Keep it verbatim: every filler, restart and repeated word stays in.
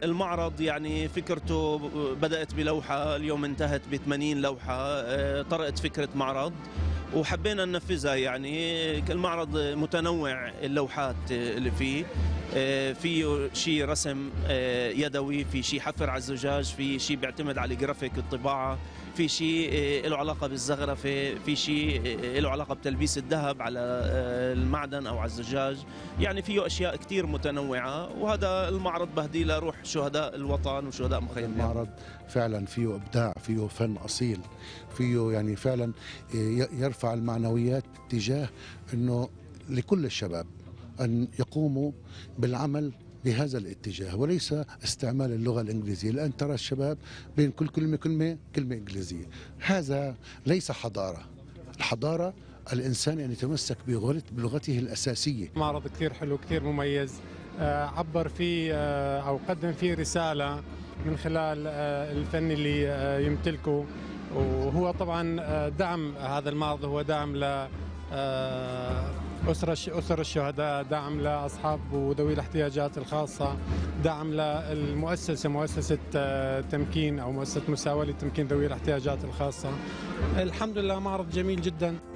المعرض يعني فكرته بدأت بلوحة، اليوم انتهت ب ثمانين لوحة. طرقت فكرة معرض وحبينا ننفذها. يعني المعرض متنوع اللوحات اللي فيه، فيه شيء رسم يدوي، في شيء حفر على الزجاج، في شيء بيعتمد على الجرافيك الطباعة، في شيء له علاقة بالزخرفة، في شيء له علاقة بتلبيس الذهب على المعدن أو على الزجاج. يعني فيه أشياء كتير متنوعة، وهذا المعرض بهدي لروح شهداء الوطن وشهداء مخيم اليرموك. المعرض فعلا فيه إبداع، فيه فن أصيل، فيه يعني فعلا يرفع المعنويات تجاه أنه لكل الشباب أن يقوموا بالعمل بهذا الاتجاه وليس استعمال اللغة الإنجليزية، لأن ترى الشباب بين كل كلمة كلمة كلمة إنجليزية. هذا ليس حضارة. الحضارة الإنسان أن يتمسك بلغته الأساسية. معرض كثير حلو، كثير مميز، عبر فيه أو قدم فيه رسالة من خلال الفن اللي يمتلكه، وهو طبعا دعم هذا المعرض، هو دعم ل أسر أسر الشهداء، دعم لأصحاب وذوي الاحتياجات الخاصة، دعم للمؤسسة مؤسسة تمكين أو مؤسسة مساواة لتمكين ذوي الاحتياجات الخاصة. الحمد لله معرض جميل جدا.